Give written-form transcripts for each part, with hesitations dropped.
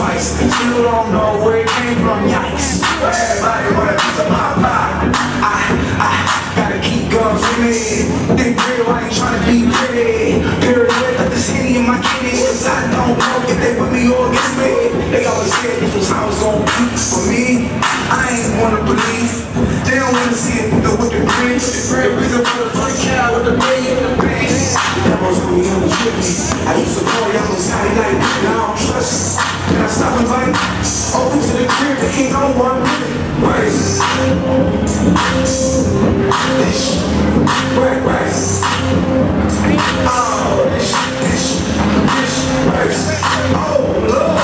twice. Still don't know where it came from, yikes. Everybody want a piece of my pie. I gotta keep guns with me. They real, I ain't tryna be pretty. Period, let this Henny in my kidneys. I don't know if they with me or against me. They always said this was how it's gonna be for me. I ain't wanna believe. They don't wanna see it with the green. The reason for the free cow with the big and the bang. That was when he was with me. I used to call y'all on Saturday night, and I don't trust. And I stop inviting over to the crib, they ain't no one with me. Right. Oh, this, right. Oh, Lord.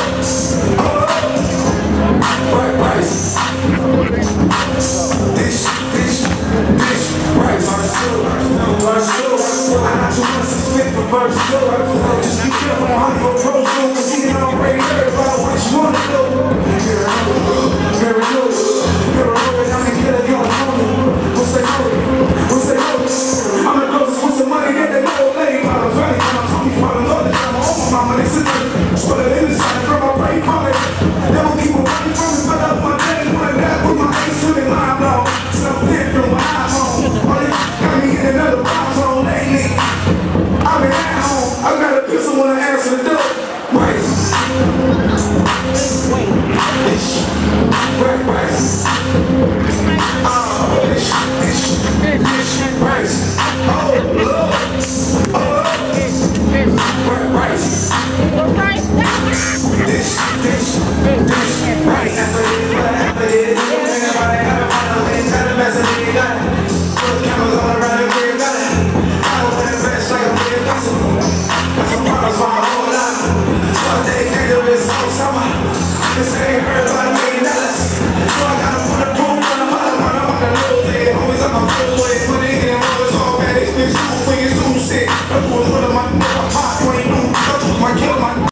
I got too much to spit for verse 2. Just be careful on how you approach you, cause he ain't already heard about what you wanna do. Very good. You're a robot, I can get it, you're a homie. What's that hope? I'm the closest with some money that they know lady. I'm a funny, I'm talking about another time. I'm on my mama, they sit there. Put it in the side, grab my brain from it. They won't keep on running from me, but up my day, one that with my ace to the line blow. Something different when I'm home. Oh, they got me in another box on lately. I've been at home, I got a pistol when I answer the door. Right. Summer.